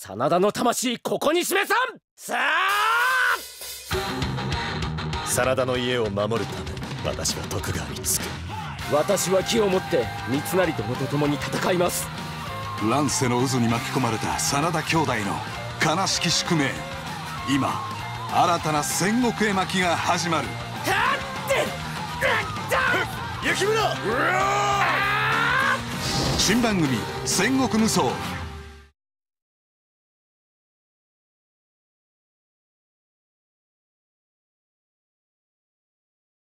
真田の魂ここに示さん。さあ、 真田の家を守るため私は徳川につく。 私は気を持って三成殿と共に戦います。 乱世の渦に巻き込まれた真田兄弟の悲しき宿命。今新たな戦国絵巻が始まる。 雪村。 新番組「戦国無双